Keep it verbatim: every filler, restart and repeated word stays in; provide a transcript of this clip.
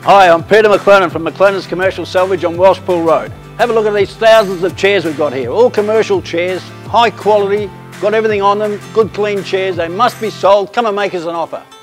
Hi, I'm Peter McLernon from McLernons Commercial Salvage on Welshpool Road. Have a look at these thousands of chairs we've got here. All commercial chairs, high quality, got everything on them, good clean chairs. They must be sold. Come and make us an offer.